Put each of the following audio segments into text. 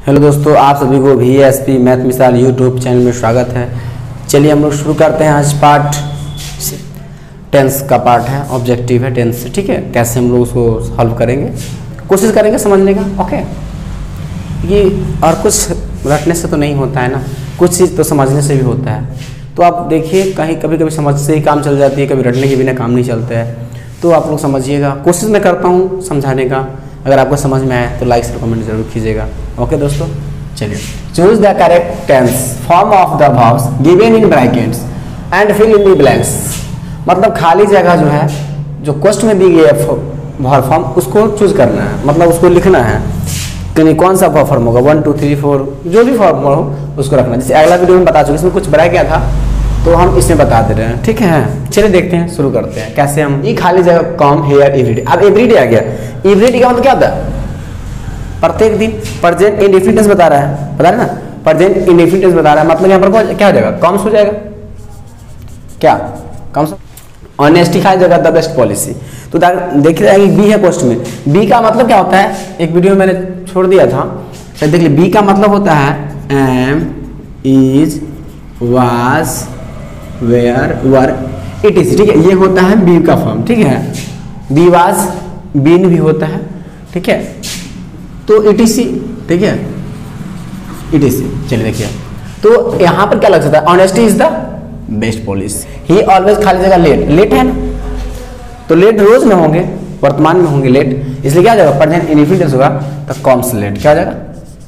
Hello दोस्तों, आप सभी को VSP मैथ मिसाल यूट्यूब चैनल में स्वागत है। चलिए हम लोग शुरू करते हैं। आज पार्ट टेंस का पार्ट है, ऑब्जेक्टिव है टेंस से। ठीक है, कैसे हम लोग उसको सॉल्व करेंगे, कोशिश करेंगे समझने का। ओके, ये और कुछ रटने से तो नहीं होता है ना, कुछ चीज़ तो समझने से भी होता है। तो आप देखिए, कहीं कभी कभी समझ से ही काम चल जाती है, कभी रटने के बिना काम नहीं चलता है। तो आप लोग समझिएगा, कोशिश मैं करता हूँ समझाने का। अगर आपको समझ में आए तो लाइक और कमेंट जरूर कीजिएगा। ओके दोस्तों, चलिए। Choose the correct tense form of the verbs given in brackets and fill in the blanks. मतलब खाली जगह जो है, जो क्वेश्चन में दी गई है वर्ब फॉर्म, उसको चूज करना है, मतलब उसको लिखना है कि कौन सा वर्ब फॉर्म होगा। 1 2 3 4 जो भी वर्ब फॉर्म हो उसको रखना। जैसे अगला वीडियो में बता चुके, इसमें कुछ बढ़ाया गया था तो हम इसमें बता दे रहे हैं। ठीक है, चलिए देखते हैं, शुरू करते हैं। कैसे हम ये खाली जगह कम हेयर एवरीडे। अब एवरीडे आ गया। एवरीडे का मतलब क्या होता है? प्रत्येक दिन। प्रेजेंट इंडेफिनिट बता रहा है, बता रहे ना, प्रेजेंट इंडेफिनिट बता रहा है। मतलब यहाँ पर क्या हो जाएगा? कॉम्स हो जाएगा। क्या कॉम्स? ऑनेस्टी खाली जगह द बेस्ट पॉलिसी। तो देखिए बी है क्वेश्चन में। बी का मतलब क्या होता है? एक वीडियो में मैंने छोड़ दिया था, शायद देख लीजिए। बी का मतलब होता है am is was were were it is. ठीक है, ये होता है बी का फॉर्म। ठीक है, बी वाज बीन भी होता है। ठीक है, तो इटीसी। ठीक है, इटीसी। चलिए देखिए, तो यहां पर क्या लग सकता है? Honesty is the best policy. He always खाली जगह लेट। लेट है ना, तो लेट रोज में होंगे, वर्तमान में होंगे लेट, इसलिए क्या हो जाएगा? प्रेजेंट इंडेफिनिट होगा तो कॉम्स लेट। क्या हो जाएगा?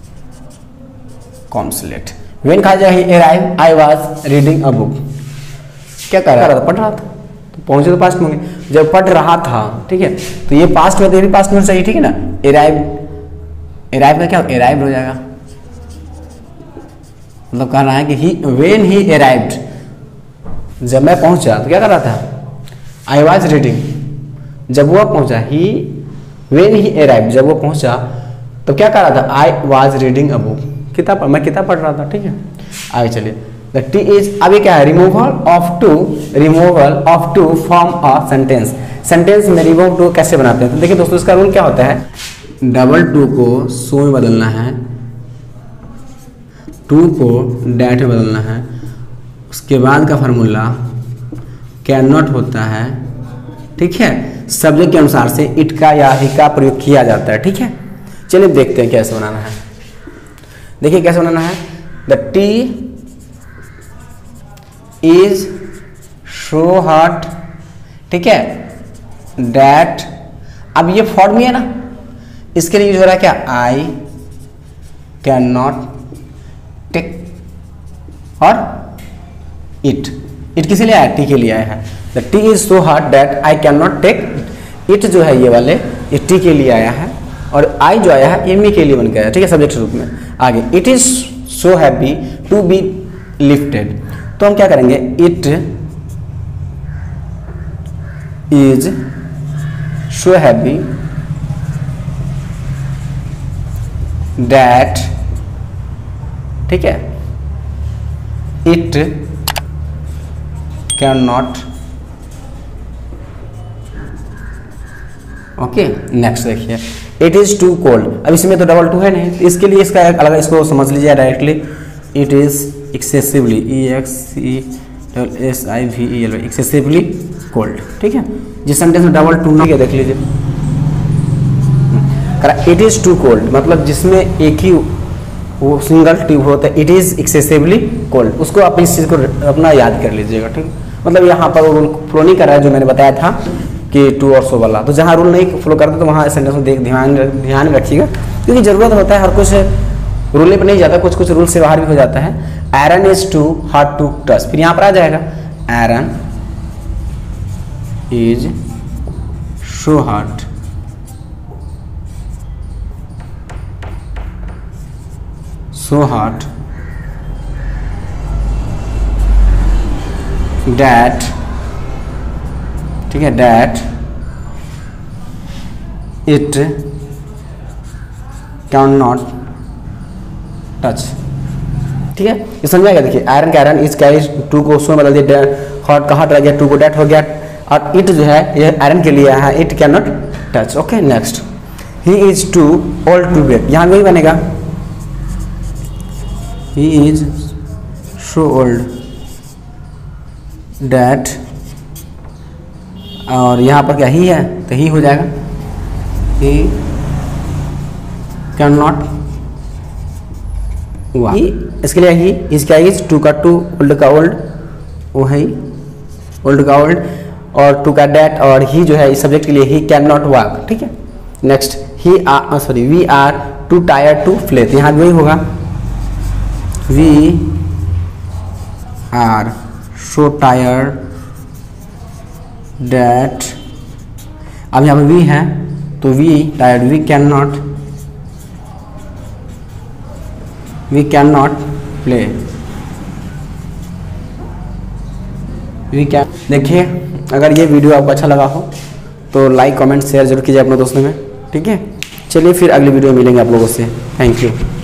Corms late. व्हेन खाली जगह he arrive I was reading a book. क्या कर रहा था? पढ़ रहा था। तो पहुंचे तो पास्ट में होंगे, जब पढ़ रहा था। ठीक है, तो ये पास्ट में, तो ये भी पास्ट में चाहिए। ठीक है ना, अराइव। अराइव का क्या? अराइव हो जाएगा। मतलब कह रहा है कि ही व्हेन ही अराइव्ड, जब मैं पहुंचा तो क्या कर रहा था? I was reading. जब वो पहुंचा, ही व्हेन ही अराइव्ड, जब वो पहुंचा तो क्या कर रहा था? I was reading a book. किताब, मैं किताब पढ़ रहा था। ठीक है, आगे चलिए। द टी इज, अभी क्या है? Removal of too form a sentence. Sentence में रिमूव टू कैसे बनाते हैं? तो देखिए दोस्तों, इसका रूल क्या होता है? डबल टू को सो में बदलना है, टू को डैट में बदलना है। उसके बाद का फार्मूला कैन नॉट होता है। ठीक है, सब्जेक्ट के अनुसार से इट का या ही का प्रयोग किया जाता है। ठीक है, चलिए देखते हैं कैसे बनाना है। देखिए कैसे बनाना है। The tea is so hot. ठीक है, डैट। अब ये फॉर्म ही है ना, इसके लिए यूज हो रहा है क्या? आई कैन नॉट टेक और इट। इट किसी लिए आया? टी के लिए आया है। The tea is so hot that I can not take it. जो है ये वाले, ये टी के लिए आया है, और आई जो आया है ये मी के लिए बन गया। ठीक है, सब्जेक्ट रूप में। आगे it is so happy to be lifted. तो हम क्या करेंगे? It is so happy that, ठीक है, it can not. Okay, next देखिए। It is too cold. अब इसमें तो डबल टू है नहीं, तो इसके लिए इसका एक अलग, इसको समझ लीजिए directly. It is excessively, EXCSSIVELY, excessively cold. ठीक है, जिस सेंटेंस में डबल टू नहीं है देख लीजिए। इट इज टू कोल्ड मतलब जिसमें एक ही वो सिंगल ट्यूब होता है, इट इज एक्सेसिवली कोल्ड। उसको आप इस चीज़ को अपना याद कर लीजिएगा। ठीक, मतलब यहाँ पर वो रूल फ्लो नहीं कर रहा है जो मैंने बताया था कि टू और सो वाला। तो जहाँ रूल नहीं फ्लो करता तो वहाँ सेंटेंस में ध्यान रखिएगा, क्योंकि जरूरत होता है। हर कुछ रूल पर नहीं जाता, कुछ कुछ रूल से बाहर भी हो जाता है। Iron is too hard to touch, फिर यहाँ पर आ जाएगा iron is so hard that, ठीक है, that it can not touch. ठीक है, ये समझाएगा। देखिए आयरन का आयरन, इज का इज, टू को सो में बदल दिया, हॉट का हॉट रह गया, टू को डैट हो गया, और इट जो है ये आयरन के लिए है, it can not touch. Okay, next. He is too old to bake, यहाँ वही बनेगा he is so old that, और यहाँ पर क्या ही है तो ही हो जाएगा, ही कैन नॉट वॉक। इसके लिए ही इज क्या इज, टू का टू, ओल्ड का ओल्ड, वो है ओल्ड का ओल्ड, और टू का डैट, और ही जो है इस सब्जेक्ट के लिए ही कैन नॉट वॉक। ठीक है, next he are sorry we are too tired to play, तो यहाँ वही होगा we are so tired that, अब यहाँ पर वी है तो we tired, we can not play, we can. देखिए अगर ये वीडियो आपको अच्छा लगा हो तो लाइक कमेंट शेयर जरूर कीजिए अपने दोस्तों में। ठीक है, चलिए फिर अगली वीडियो में मिलेंगे आप लोगों से। Thank you.